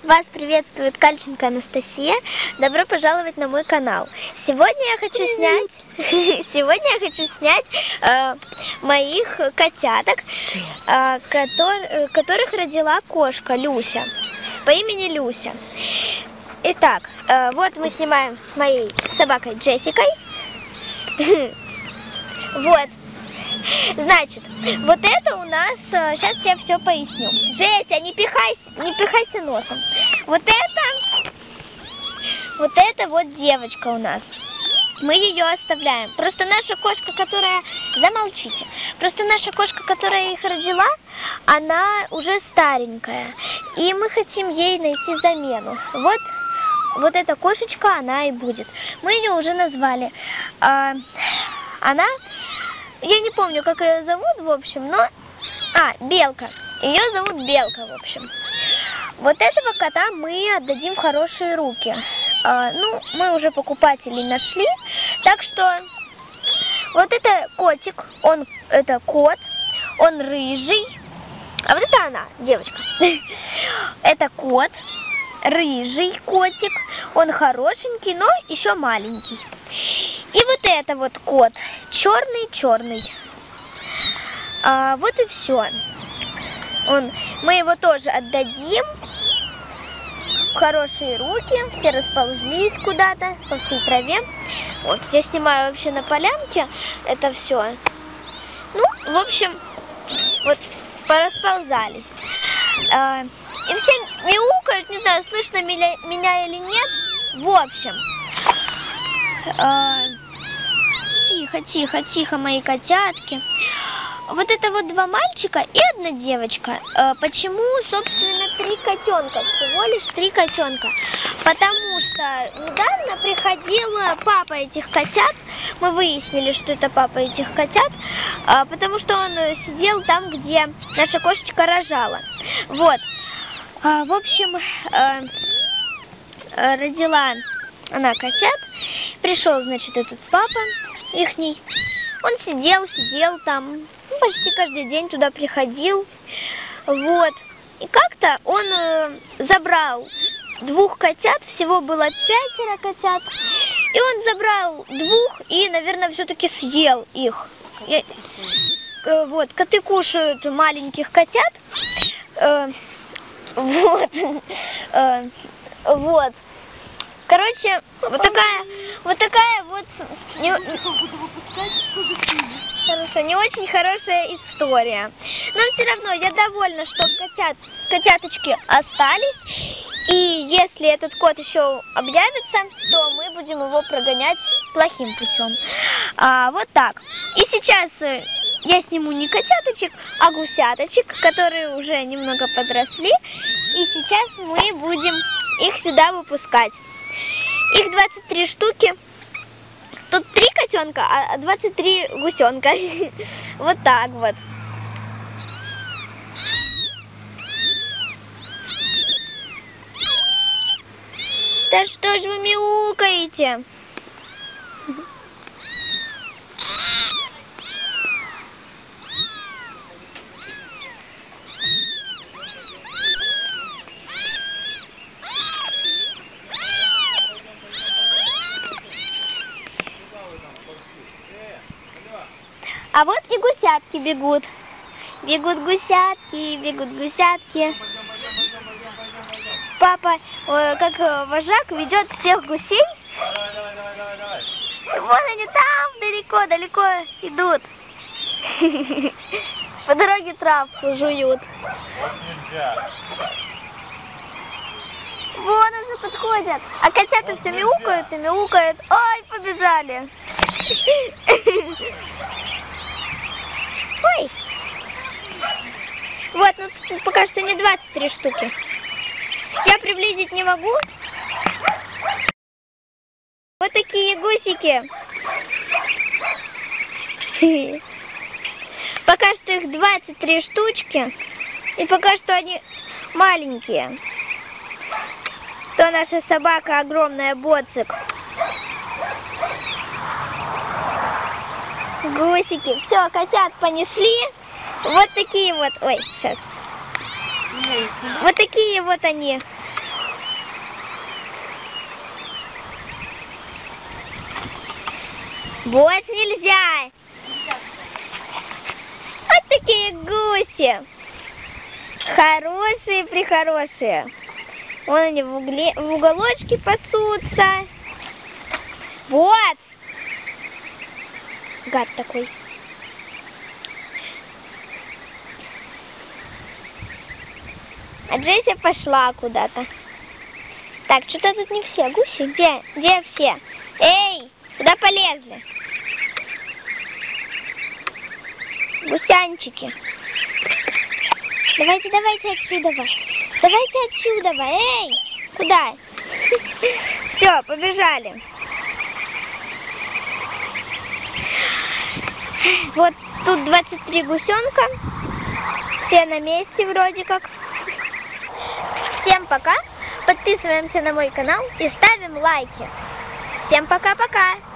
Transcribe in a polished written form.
Вас приветствует Кальченко Анастасия. Добро пожаловать на мой канал. Сегодня я хочу снять моих котяток, которых родила кошка Люся по имени Люся. Итак, вот мы снимаем с моей собакой Джессикой. Вот. Значит, вот это у нас, сейчас я все поясню. Джесси, не пихайся носом. Вот это вот девочка у нас. Мы ее оставляем. Просто наша кошка, которая... Замолчите. Просто наша кошка, которая их родила, она уже старенькая. И мы хотим ей найти замену. Вот эта кошечка, она и будет. Мы ее уже назвали. Она... Я не помню, как ее зовут, в общем, но... Белка. Ее зовут Белка, в общем. Вот этого кота мы отдадим в хорошие руки. Мы уже покупателей нашли, так что... Вот это котик, это кот, он рыжий. А вот это она, девочка. Это кот, рыжий котик, он хорошенький, но еще маленький. И вот это вот кот, черный. Вот и все. Мы его тоже отдадим в хорошие руки. Все расползлись куда-то по всей траве. Вот, я снимаю вообще на полянке это все. В общем, вот порасползались. И все мяукают, не знаю, слышно меня или нет. В общем... Тихо, мои котятки. Вот это вот два мальчика и одна девочка. Почему, собственно, 3 котенка? Всего лишь 3 котенка. Потому что недавно приходил папа этих котят. Мы выяснили, что это папа этих котят. Потому что он сидел там, где наша кошечка рожала. Вот. В общем, родила она котят. Пришел, значит, этот папа ихний. Он сидел там, почти каждый день туда приходил. Вот. И как-то он забрал 2 котят, всего было 5 котят. И он забрал 2 и, наверное, все-таки съел их. Вот, коты кушают маленьких котят. Вот. Короче, вот такая вот не очень хорошая история. Но все равно я довольна, что котяточки остались. И если этот кот еще объявится, то мы будем его прогонять плохим путем. Вот так. И сейчас я сниму не котяточек, а гусяточек, которые уже немного подросли. И сейчас мы будем их сюда выпускать. Их 23 штуки. Тут 3 котенка, а 23 гусенка. Вот так вот. Да что ж вы мяукаете? А вот и гусятки бегут. Бегут гусятки. Папа, как вожак, ведет всех гусей. Вот они там далеко идут. По дороге травку жуют. Вон уже подходят. А котята все мяукают и мяукают. Ой, побежали. Ой! Вот, тут пока что не 23 штуки. Я приблизить не могу. Вот такие гусики. Пока что их 23 штучки. И пока что они маленькие. То наша собака огромная Боцик. Гусики. Все, котят понесли. Вот такие вот. Ой, сейчас. Вот такие вот они. Больше нельзя. Вот такие гуси. Хорошие-прехорошие. Вон они в уголочке пасутся. Вот. Гад такой. А Джесси пошла куда-то. Так, что-то тут не все гуси. Где все? Эй, куда полезли? Гусянчики. Давайте отсюда. Давайте отсюда. Эй, куда? Все, побежали. Вот тут 23 гусенка. Все на месте вроде как. Всем пока. Подписываемся на мой канал и ставим лайки. Всем пока-пока.